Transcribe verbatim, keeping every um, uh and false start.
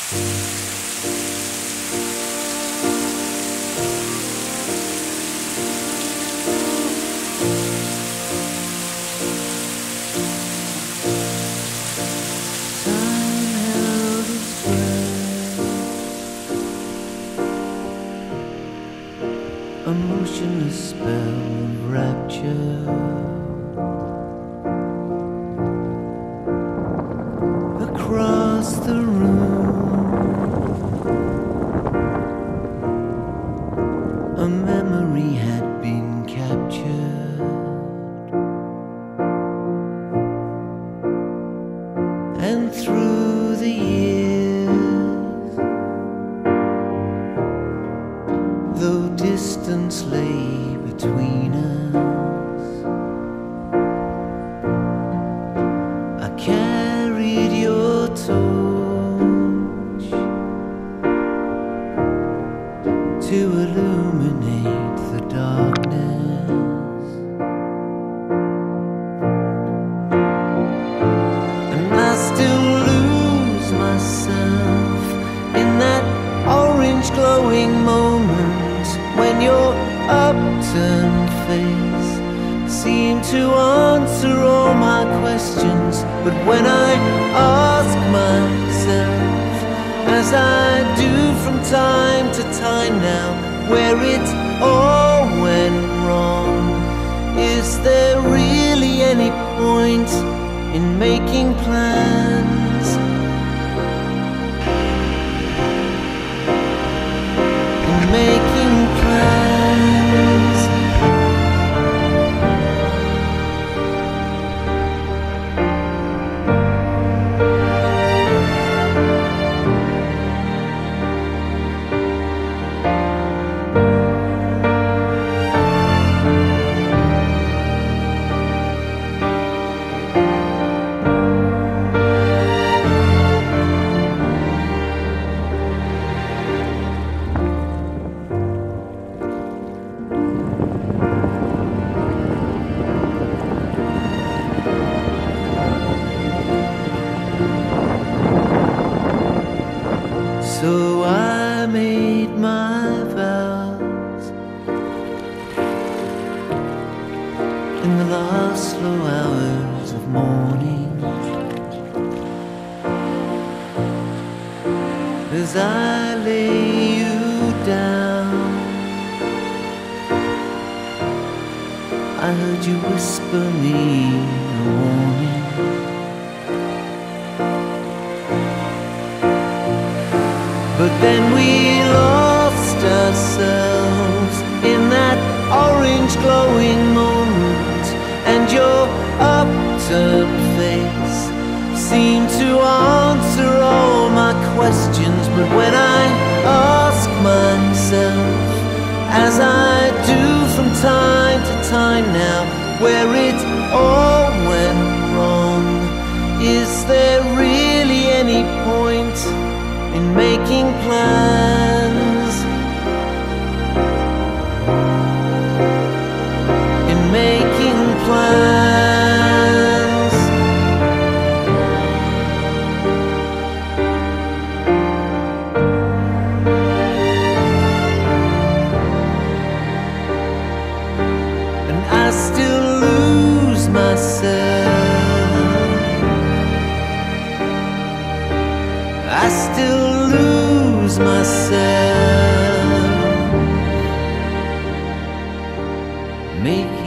A motionless spell of rapture across the room. A memory had been captured, and through the years, though distance lay between us, I carried your torch to illuminate the darkness, and I still lose myself in that orange glowing moment when your upturned face seemed to answer all my questions. But when I ask myself, as I do from time to time now, where it all went wrong, is there really any point in making plans? In making plans. So I made my vows in the last slow hours of morning, as I lay you down. I heard you whisper me a warning. But then we lost ourselves in that orange glowing moment, and your upturned face seemed to answer all my questions. But when I ask myself, as I do from time to time now, where it all went wrong, is there really any point in making plans? In making plans. And I still lose myself, I still lose myself. Make